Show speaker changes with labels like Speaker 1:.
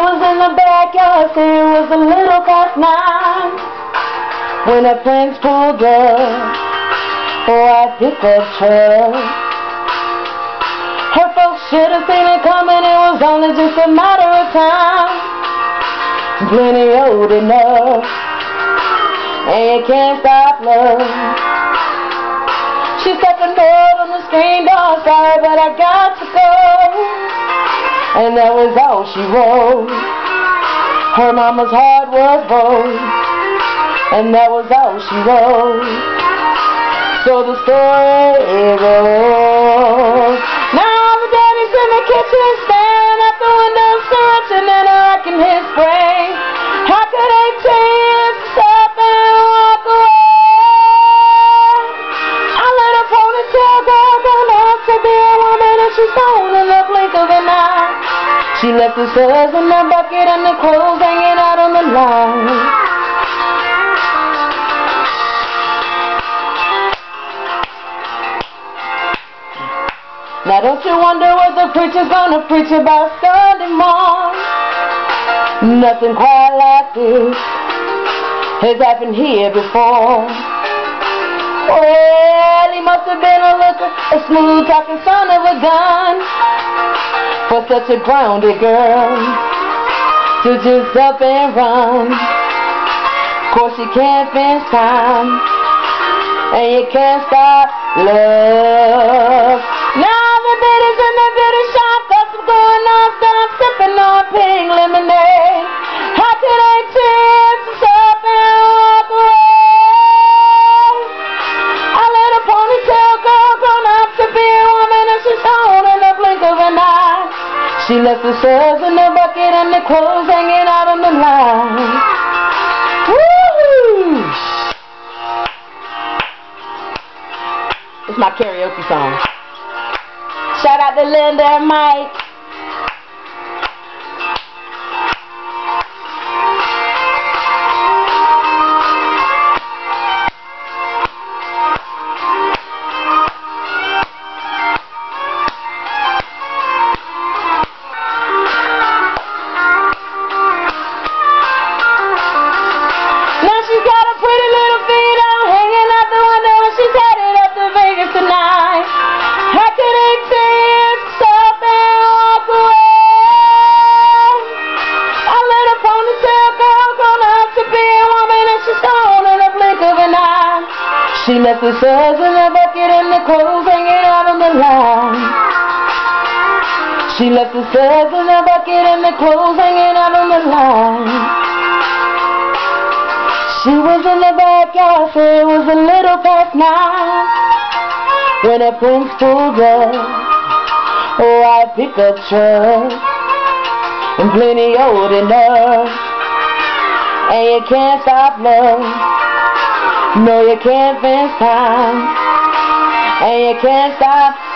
Speaker 1: was in the backyard, say it was a little past 9 when her friends pulled up. Oh, I picked up truck. Her folks should have seen it coming. It was only just a matter of time. Plenty old enough, and you can't stop love. She stuck a note on the screen door, sorry, but I got to go. And that was all she wrote. Her mama's heart was broke, and that was all she wrote. So the story goes. Now the daddy's in the kitchen, staring at the window, searching and racking his brain. How could 18 years stop and walk away? I let her ponytail go, grown up to be a woman, and she's gone in the blink of an eye. She left the suds in the bucket and the clothes hanging out on the line. Now don't you wonder what the preacher's gonna preach about Sunday morning? Nothing quite like this has happened here before. Well, he must have been a looker, a smooth talking son of a gun, for such a grounded girl to just up and run. Of course you can't fence time, and you can't stop love. Now the biddies in the bitter shop, gossip going on, stop sipping on pink lemonade. How could I choose to stop and walk away? I let a ponytail girl grown up to be a woman, and she's gone in the blink of an eye. She left the suds in the bucket and the clothes hanging out on the line. Woo-hoo! It's my karaoke song. Shout out to Linda and Mike. Now she's got a pretty little feet out hanging out the window, and she's headed up to Vegas tonight. How could it seem stop and walk away? I let a ponytail girl grown up to be a woman, and she's gone in the blink of an eye. She left the suds in the bucket and the clothes hanging out on the line. She left the suds in the bucket and the clothes hanging out on the line. She was in the backyard, so it was a little past 9 when her friends pulled up. Oh, I picked up truck, and plenty old enough, and you can't stop love. No, you can't fence time, and you can't stop